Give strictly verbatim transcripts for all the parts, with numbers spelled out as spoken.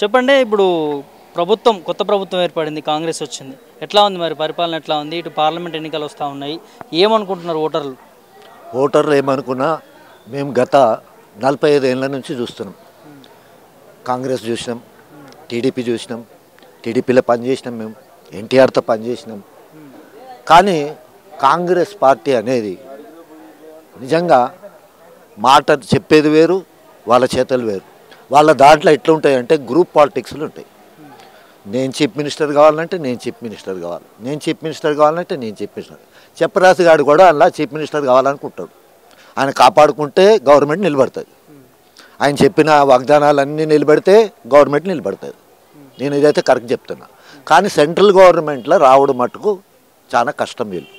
చెప్పండి. ఇప్పుడు ప్రభుత్వం కొత్త ప్రభుత్వం ఏర్పడింది, కాంగ్రెస్ వచ్చింది. ఎట్లా ఉంది మరి పరిపాలన ఎట్లా ఉంది? ఇటు పార్లమెంట్ ఎన్నికలు వస్తూ ఉన్నాయి. ఏమనుకుంటున్నారు ఓటర్లు? ఓటర్లు ఏమనుకున్నా మేము గత నలభై ఐదు ఏళ్ళ నుంచి చూస్తున్నాం. కాంగ్రెస్ చూసినాం, టీడీపీ చూసినాం, టీడీపీలో పనిచేసినాం, మేము ఎన్టీఆర్తో పనిచేసినాం. కానీ కాంగ్రెస్ పార్టీ అనేది నిజంగా మాట చెప్పేది వేరు, వాళ్ళ చేతలు వేరు. వాళ్ళ దాంట్లో ఎట్లా ఉంటాయంటే గ్రూప్ పాలిటిక్స్లు ఉంటాయి. నేను చీఫ్ మినిస్టర్ కావాలంటే నేను చీఫ్ మినిస్టర్ కావాలి, నేను చీఫ్ మినిస్టర్ కావాలంటే నేను చీఫ్ మినిస్టర్. చెప్పరాసి గాడు కూడా అలా చీఫ్ మినిస్టర్ కావాలనుకుంటాడు. ఆయన కాపాడుకుంటే గవర్నమెంట్ నిలబడుతుంది. ఆయన చెప్పిన వాగ్దానాలన్నీ నిలబెడితే గవర్నమెంట్ నిలబడుతుంది. నేను ఇదైతే కరెక్ట్ చెప్తున్నా. కానీ సెంట్రల్ గవర్నమెంట్లో రావడం మటుకు చాలా కష్టం వీళ్ళు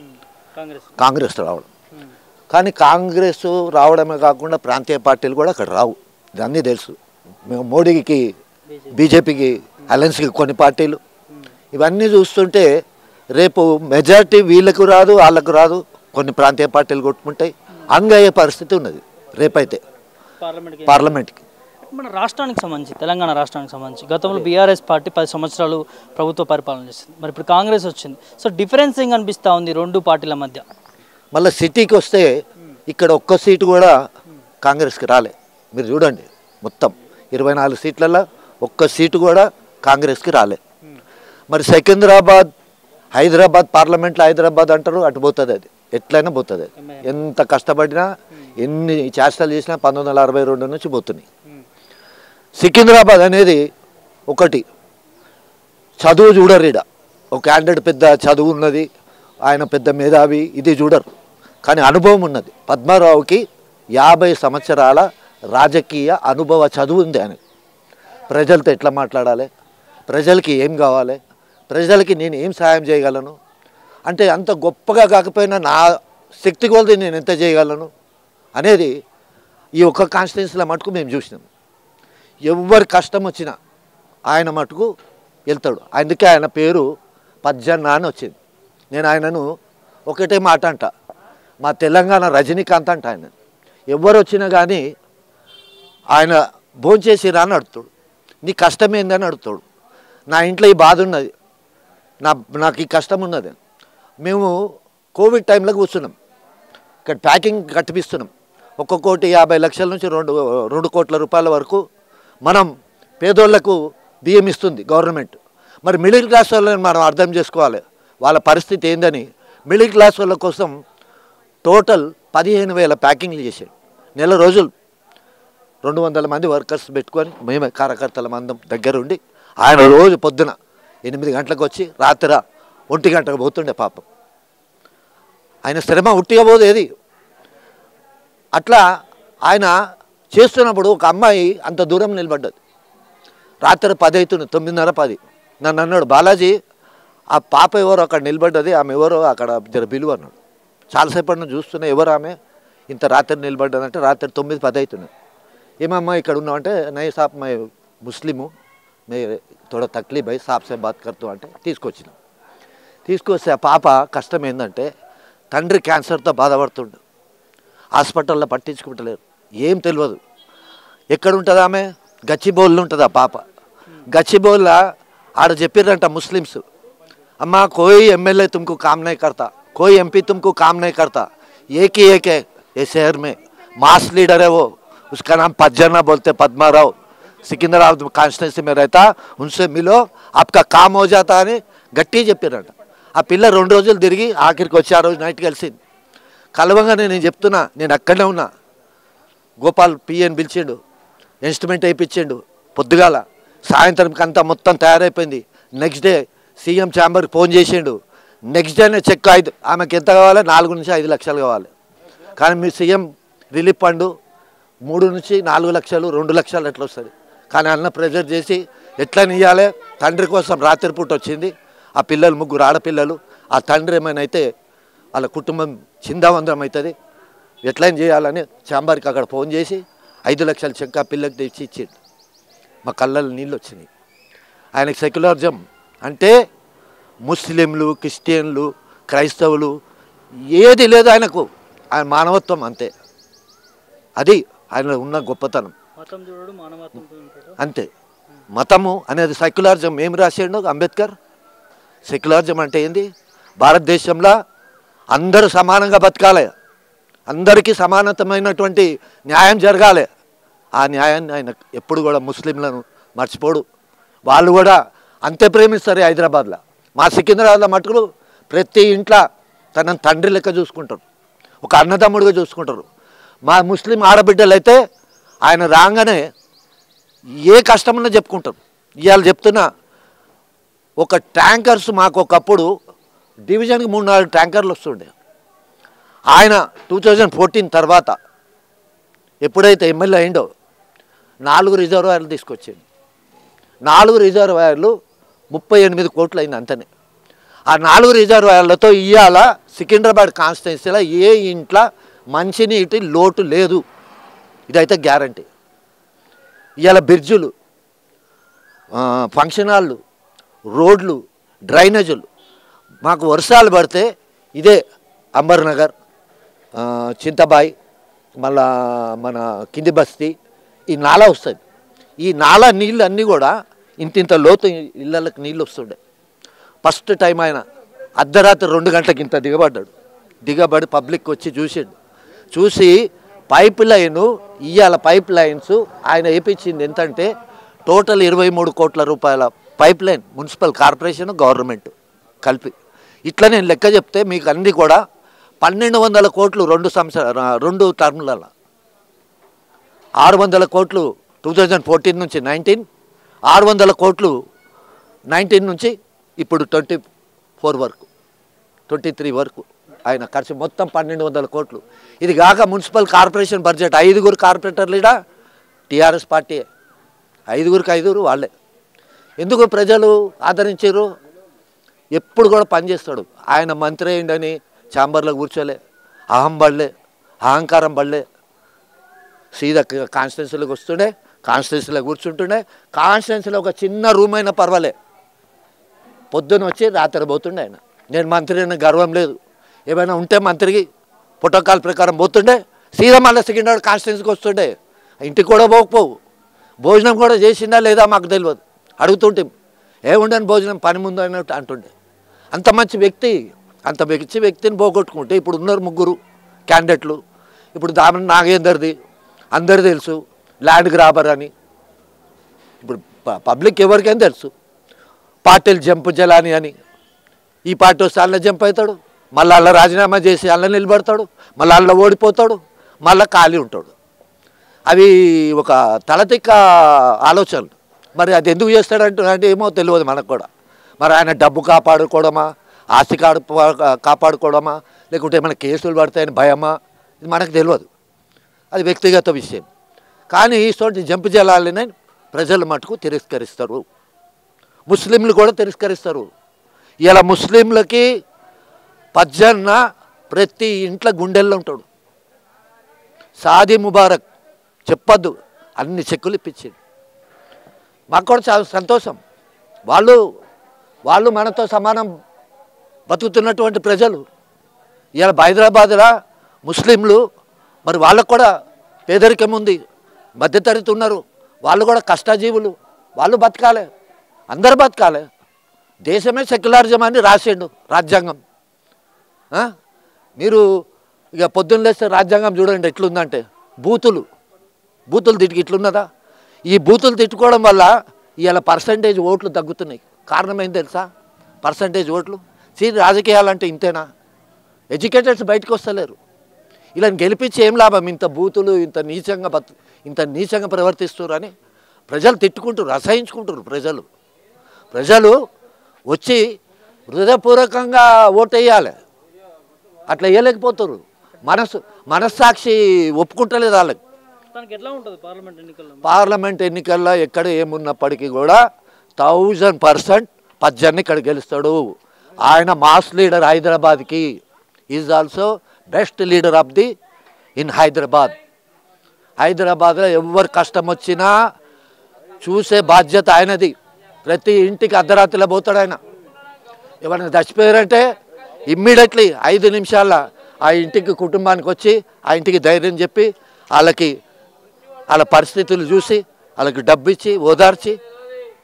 కాంగ్రెస్ రావడం. కానీ కాంగ్రెస్ రావడమే కాకుండా ప్రాంతీయ పార్టీలు కూడా అక్కడ రావు, ఇదన్నీ తెలుసు. మేము మోడీకి బీజేపీకి అలయన్స్కి కొన్ని పార్టీలు ఇవన్నీ చూస్తుంటే రేపు మెజారిటీ వీళ్ళకు రాదు, వాళ్ళకు రాదు, కొన్ని ప్రాంతీయ పార్టీలు కొట్టుకుంటాయి. అంగయ్యే పరిస్థితి ఉన్నది రేపైతే పార్లమెంట్కి. మన రాష్ట్రానికి సంబంధించి, తెలంగాణ రాష్ట్రానికి సంబంధించి గతంలో బీఆర్ఎస్ పార్టీ పది సంవత్సరాలు ప్రభుత్వ పరిపాలన చేసింది. మరి ఇప్పుడు కాంగ్రెస్ వచ్చింది. సో డిఫరెన్స్ ఏం కనిపిస్తూ ఉంది రెండు పార్టీల మధ్య? మళ్ళీ సిటీకి వస్తే ఇక్కడ ఒక్క సీటు కూడా కాంగ్రెస్కి రాలే. మీరు చూడండి, మొత్తం ఇరవై నాలుగు సీట్లలో ఒక్క సీటు కూడా కాంగ్రెస్కి రాలే. మరి సికింద్రాబాద్, హైదరాబాద్, పార్లమెంట్లో హైదరాబాద్ అంటారు, అటు పోతుంది. అది ఎట్లయినా పోతుంది. అది ఎంత కష్టపడినా ఎన్ని చేష్టలు చేసినా పంతొమ్మిది వందల అరవై రెండు నుంచి పోతున్నాయి. సికింద్రాబాద్ అనేది ఒకటి చదువు చూడరు. ఈడ ఒక క్యాండిడేట్ పెద్ద చదువు ఉన్నది, ఆయన పెద్ద మేధావి, ఇది చూడరు. కానీ అనుభవం ఉన్నది. పద్మారావుకి యాభై సంవత్సరాల రాజకీయ అనుభవ చదువు ఉంది. ఆయన ప్రజలతో ఎట్లా మాట్లాడాలి, ప్రజలకి ఏం కావాలి, ప్రజలకి నేను ఏం సహాయం చేయగలను అంటే అంత గొప్పగా కాకపోయినా నా శక్తి కొలది నేను ఎంత చేయగలను అనేది ఈ ఒక్క కాన్స్టిట్యున్సీలో మటుకు మేము చూసినాం. ఎవరి కష్టం వచ్చినా ఆయన మటుకు వెళ్తాడు. అందుకే ఆయన పేరు పజ్జన్న అని వచ్చింది. నేను ఆయనను ఒకటే మాట అంట, మా తెలంగాణ రజనీకాంత్ అంట. ఆయన ఎవరు వచ్చినా కానీ ఆయన భోంచేసిరా అని అడుగుతాడు, నీ కష్టం ఏందని అడుగుతాడు. నా ఇంట్లో ఈ బాధ ఉన్నది, నా నాకు ఈ కష్టం ఉన్నది. మేము కోవిడ్ టైంలో కూర్చున్నాం, ఇక్కడ ప్యాకింగ్ కట్టిపిస్తున్నాం. ఒక్క కోటి యాభై లక్షల నుంచి రెండు రెండు కోట్ల రూపాయల వరకు మనం పేదోళ్లకు బియ్యం ఇస్తుంది గవర్నమెంట్. మరి మిడిల్ క్లాస్ వాళ్ళని మనం అర్థం చేసుకోవాలి, వాళ్ళ పరిస్థితి ఏందని. మిడిల్ క్లాస్ వాళ్ళ కోసం టోటల్ పదిహేను వేల ప్యాకింగ్లు చేశాడు. నెల రోజులు రెండు వందల మంది వర్కర్స్ పెట్టుకొని మేమే కార్యకర్తల మందం దగ్గరుండి ఆయన రోజు పొద్దున ఎనిమిది గంటలకు వచ్చి రాత్రి ఒంటి గంటకు పోతుండే. పాపం ఆయన శ్రమ ఉట్టిగా పోదేది. అట్లా ఆయన చేస్తున్నప్పుడు ఒక అమ్మాయి అంత దూరం నిలబడ్డది. రాత్రి పది అవుతుంది, తొమ్మిదిన్నర పది. నన్ను అన్నాడు, బాలాజీ ఆ పాప ఎవరు అక్కడ నిలబడ్డది, ఆమె ఎవరో అక్కడ జర బిలువ అన్నాడు. చాలాసేపటి నుంచి చూస్తున్నా ఎవరు ఆమె ఇంత రాత్రి నిలబడ్డదంటే రాత్రి తొమ్మిది పది అవుతున్నాయి. ఏమమ్మా ఇక్కడ ఉన్నామంటే నై సాబ్ మై ముస్లిము మే తోడా తక్లీఫ్ అయ్యి సాబ్ సే బాత్ కర్తూ అంటే తీసుకొచ్చిన. తీసుకొస్తే ఆ పాప కష్టం ఏంటంటే తండ్రి క్యాన్సర్తో బాధపడుతుండు, హాస్పిటల్లో పట్టించుకుంటలేరు, ఏం తెలియదు. ఎక్కడ ఉంటుంది ఆమె? గచ్చిబౌల్లో ఉంటుంది ఆ పాప. గచ్చిబౌల్లో ఆడ చెప్పిర్రంట ముస్లిమ్స్, అమ్మా కోई एमएलए तुमको काम नहीं करता, कोई एमपी तुमको काम नहीं करता, एक ही एक है ये शहर में मास लीडर है वो, उसका नाम पज्जना बोलते, पद्माराव, सिकंदराबाद कांस्टिट्यूंसी में रहता, उनसे मिलो आपका काम हो जाता అని గట్టి చెప్పారంట. ఆ పిల్ల రెండు రోజులు తిరిగి ఆఖరికి వచ్చి ఆ రోజు నైట్ కలిసింది. కలవంగానే నేను చెప్తున్నా, నేను అక్కడనే ఉన్నా. గోపాల్ పిఎన్ పిలిచిండు, ఇన్స్ట్రుమెంట్ వేయించిండు. పొద్దుగాల సాయంత్రంకి అంతా మొత్తం తయారైపోయింది. నెక్స్ట్ డే సీఎం ఛాంబర్కి ఫోన్ చేసిండు. నెక్స్ట్ డేనే చెక్ ఐదు ఆమెకి ఎంత కావాలి? నాలుగు నుంచి ఐదు లక్షలు కావాలి. కానీ మీ సీఎం రిలీఫ్ ఫండ్ మూడు నుంచి నాలుగు లక్షలు రెండు లక్షలు ఎట్లా వస్తుంది? కానీ అన్న ప్రెజర్ చేసి ఎట్లా ఇయ్యాలి, తండ్రి కోసం రాత్రిపూట వచ్చింది. ఆ పిల్లలు ముగ్గురు ఆడపిల్లలు, ఆ తండ్రి ఏమైనా అయితే వాళ్ళ కుటుంబం చిందావందరం అవుతుంది, ఎట్లయినా చేయాలని ఛాంబర్కి అక్కడ ఫోన్ చేసి ఐదు లక్షల చెక్ ఆ పిల్లకి తెచ్చి ఇచ్చిండు. మా కళ్ళల్లో నీళ్ళు వచ్చినాయి. ఆయనకి సెక్యులరిజం అంటే ముస్లింలు, క్రిస్టియన్లు, క్రైస్తవులు ఏది లేదు ఆయనకు. ఆయన మానవత్వం అంతే, అది ఆయన ఉన్న గొప్పతనం అంతే. మతము అనేది సెక్యులరిజం ఏం రాసాడు అంబేద్కర్? సెక్యులరిజం అంటే ఏంది? భారతదేశంలో అందరూ సమానంగా బతకాలి, అందరికీ సమానతమైనటువంటి న్యాయం జరగాలి. ఆ న్యాయాన్ని ఆయన ఎప్పుడు కూడా ముస్లింలను మర్చిపోడు. వాళ్ళు కూడా అంతే ప్రేమిస్తారు. హైదరాబాద్లో మా సికింద్రాబాద్లో మటుకు ప్రతి ఇంట్లో తన తండ్రి లెక్క చూసుకుంటారు, ఒక అన్నదమ్ముడిగా చూసుకుంటారు. మా ముస్లిం ఆడబిడ్డలు అయితే ఆయన రాగానే ఏ కష్టమన్నా చెప్పుకుంటారు. ఇవాళ చెప్తున్నా, ఒక ట్యాంకర్స్ మాకు ఒకప్పుడు డివిజన్కి మూడు నాలుగు ట్యాంకర్లు వస్తుండే. ఆయన టూ థౌజండ్ ఫోర్టీన్ తర్వాత ఎప్పుడైతే ఎమ్మెల్యే అయిండో నాలుగు రిజర్వాయర్లు తీసుకొచ్చింది. నాలుగు రిజర్వాయర్లు ముప్పై ఎనిమిది కోట్లు అయింది అంతనే. ఆ నాలుగు రిజర్వాయర్లతో ఇవాళ సికింద్రాబాద్ కాన్స్టిట్యున్సీలో ఏ ఇంట్లో మంచినీటి లోటు లేదు. ఇదైతే గ్యారంటీ. ఇవాళ బ్రిడ్జులు, ఫంక్షన్ హాళ్ళు, రోడ్లు, డ్రైనేజీలు మాకు వర్షాలు పడితే ఇదే అంబర్నగర్, చింతబాయి, మళ్ళా మన కింది బస్తీ ఈ నాలా వస్తుంది. ఈ నాలా నీళ్ళు అన్నీ కూడా ఇంత ఇంత లోతు ఇళ్ళకి నీళ్ళు వస్తుండే. ఫస్ట్ టైం ఆయన అర్ధరాత్రి రెండు గంటలకు ఇంత దిగబడ్డాడు. దిగబడి పబ్లిక్ వచ్చి చూసాడు. చూసి పైప్ లైను ఇవాళ పైప్ లైన్స్ ఆయన వేయించింది ఎంతంటే టోటల్ ఇరవై మూడు కోట్ల రూపాయల pipe line municipal corporation government కలిపి. ఇట్లా నేను లెక్క చెప్తే మీకు అన్నీ కూడా పన్నెండు వందల కోట్లు రెండు సంవత్సర రెండు టర్ములలో, ఆరు వందల కోట్లు టూ థౌజండ్ ఫోర్టీన్ నుంచి నైన్టీన్, ఆరు వందల కోట్లు నైన్టీన్ నుంచి ఇప్పుడు ట్వంటీ ఫోర్ వరకు ట్వంటీ త్రీ వరకు ఆయన ఖర్చు మొత్తం పన్నెండు వందల కోట్లు. ఇది కాక మున్సిపల్ కార్పొరేషన్ బడ్జెట్ ఐదుగురు కార్పొరేటర్లు ఇడా టీఆర్ఎస్ పార్టీ, ఐదుగురికి ఐదుగురు వాళ్ళే. ఎందుకు ప్రజలు ఆదరించారు? ఎప్పుడు కూడా పనిచేస్తాడు. ఆయన మంత్రి అయిండని ఛాంబర్లో కూర్చోలే, అహం పడలే, అహంకారం పడలే. సీదా కాన్స్టిట్యున్సీలోకి వస్తుండే, కాన్స్టిట్యున్సీలో కూర్చుంటుండే. కాన్స్టిట్యున్సీలో ఒక చిన్న రూమ్ అయినా పర్వాలే, పొద్దున వచ్చి రాత్రి పోతుండే. ఆయన నేను మంత్రి అయిన గర్వం లేదు, ఏమైనా ఉంటే మంత్రికి ప్రోటోకాల్ ప్రకారం పోతుండే. సీదా మళ్ళీ సికింద్రాబాద్ కాన్స్టిట్యున్సీకి వస్తుండే. ఇంటికి కూడా పోకపోవు. భోజనం కూడా చేసిందా లేదా మాకు తెలియదు. అడుగుతుంటే ఏముండని భోజనం పని ముందు అన్నట్టు అంటుండే. అంత మంచి వ్యక్తి, అంత మంచి వ్యక్తిని పోగొట్టుకుంటే ఇప్పుడు ఉన్నారు ముగ్గురు క్యాండిడేట్లు. ఇప్పుడు దామని నాగేందర్ది అందరు తెలుసు, ల్యాండ్ గ్రాబర్ అని. ఇప్పుడు పబ్లిక్ ఎవరికైనా తెలుసు. పార్టీలు జంపు జలాని అని. ఈ పార్టీ వస్తే అల్ల జంప్ అవుతాడు, మళ్ళీ అల్ల రాజీనామా చేసి అల్ల నిలబడతాడు, మళ్ళీ అల్ల ఓడిపోతాడు, మళ్ళీ ఖాళీ ఉంటాడు. అవి ఒక తలతిక్క ఆలోచనలు. మరి అది ఎందుకు చేస్తాడంటే అంటే ఏమో తెలియదు మనకు కూడా. మరి ఆయన డబ్బు కాపాడుకోవడమా, ఆస్తి కాడు కాపాడుకోవడమా, లేకుంటే ఏమైనా కేసులు పడతాయని భయమా, ఇది మనకు తెలియదు. అది వ్యక్తిగత విషయం. కానీ ఇటువంటి జంపు జలాలని ప్రజలు మటుకు తిరస్కరిస్తారు, ముస్లింలు కూడా తిరస్కరిస్తారు. ఇలా ముస్లింలకి పజ్జన్న ప్రతి ఇంట్లో గుండెల్లో ఉంటాడు. సాది ముబారక్ చెప్పద్దు, అన్ని చెక్కులు ఇప్పించింది. మాకు కూడా చాలా సంతోషం. వాళ్ళు వాళ్ళు మనతో సమానం బతుకుతున్నటువంటి ప్రజలు. ఇలా హైదరాబాద్లో ముస్లింలు మరి వాళ్ళకు కూడా పేదరికం ఉంది, మధ్యతరగతి ఉన్నారు, వాళ్ళు కూడా కష్టజీవులు, వాళ్ళు బతకాలి, అందరు బతకాలి. దేశమే సెక్యులరిజం అని రాసిండు రాజ్యాంగం. మీరు ఇక పొద్దున్న లేస్తే రాజ్యాంగం చూడండి ఎట్లుందంటే బూతులు బూతులు తిట్టుకు ఇట్లున్నదా? ఈ బూతులు తిట్టుకోవడం వల్ల ఇవాళ పర్సంటేజ్ ఓట్లు తగ్గుతున్నాయి. కారణం ఏం తెలుసా? పర్సంటేజ్ ఓట్లు. సీ రాజకీయాలంటే ఇంతేనా? ఎడ్యుకేటెడ్స్ బయటకు వస్తలేరు. ఇలా గెలిపించి ఏం లాభం? ఇంత బూతులు, ఇంత నీచంగా బతు ఇంత నీచంగా ప్రవర్తిస్తున్నారు అని ప్రజలు తిట్టుకుంటారు, అసహించుకుంటారు. ప్రజలు ప్రజలు వచ్చి హృదయపూర్వకంగా ఓటు వేయాలి, అట్లా వేయలేకపోతారు. మనసు మనస్సాక్షి ఒప్పుకుంటలేదు వాళ్ళకి. ఎట్లా ఉంటుంది పార్లమెంట్ ఎన్నికల్లో? పార్లమెంట్ ఎన్నికల్లో ఎక్కడ ఏమున్నప్పటికీ కూడా థౌజండ్ పర్సెంట్ పజ్జన్ని ఇక్కడ గెలుస్తాడు. ఆయన మాస్ లీడర్ హైదరాబాద్కి. Is also best leader of the in Hyderabad. హైదరాబాద్లో ఎవరు కష్టం వచ్చినా చూసే బాధ్యత ఆయనది. ప్రతి ఇంటికి అర్ధరాత్రిలో పోతాడు ఆయన. ఎవరైనా చచ్చిపోయారంటే ఇమ్మీడియట్లీ ఐదు నిమిషాల్లో ఆ ఇంటికి కుటుంబానికి వచ్చి ఆ ఇంటికి ధైర్యం చెప్పి వాళ్ళకి వాళ్ళ పరిస్థితులు చూసి వాళ్ళకి డబ్బు ఇచ్చి ఓదార్చి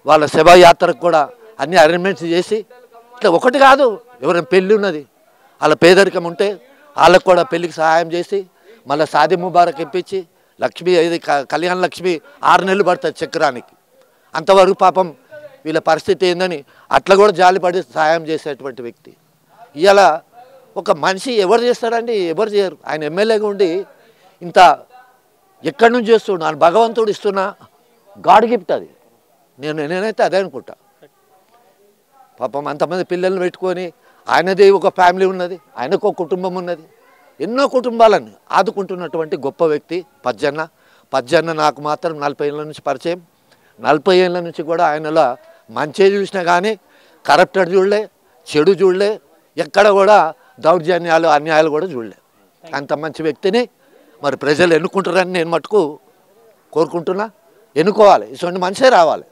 వాళ్ళ శవయాత్రకు కూడా అన్ని అరేంజ్మెంట్స్ చేసి ఇట్లా ఒకటి కాదు, ఎవరైనా పెళ్ళి ఉన్నది వాళ్ళ పేదరికం ఉంటే వాళ్ళకు కూడా పెళ్ళికి సహాయం చేసి మళ్ళీ సాది ముబారక్ ఇప్పించి లక్ష్మి ఇది కళ్యాణ లక్ష్మి ఆరు నెలలు పడుతుంది చక్రానికి, అంతవరకు పాపం వీళ్ళ పరిస్థితి ఏందని అట్లా కూడా జాలిపడి సహాయం చేసేటువంటి వ్యక్తి. ఇలా ఒక మనిషి ఎవరు చేస్తారండి? ఎవరు చేయరు. ఆయన ఎమ్మెల్యేగా ఉండి ఇంత ఎక్కడి నుంచి చేస్తున్నా ఆయన భగవంతుడు ఇస్తున్న గాడ్ గిఫ్ట్ అది. నేను నేనైతే అదే అనుకుంటా. పాపం అంతమంది పిల్లల్ని పెట్టుకొని ఆయనది ఒక ఫ్యామిలీ ఉన్నది, ఆయనకు ఒక కుటుంబం ఉన్నది, ఎన్నో కుటుంబాలను ఆదుకుంటున్నటువంటి గొప్ప వ్యక్తి పజ్జన్న. పజ్జన్న నాకు మాత్రం నలభై ఏళ్ళ నుంచి పరిచయం. నలభై ఏళ్ళ నుంచి కూడా ఆయనలో మంచి చూసినా కానీ కరప్టెడ్ చూడలే, చెడు చూడలే, ఎక్కడ కూడా దౌర్జన్యాలు అన్యాయాలు కూడా చూడలే. అంత మంచి వ్యక్తిని మరి ప్రజలు ఎన్నుకుంటారని నేను మటుకు కోరుకుంటున్నా. ఎన్నుకోవాలి, ఇటువంటి మనిషే రావాలి.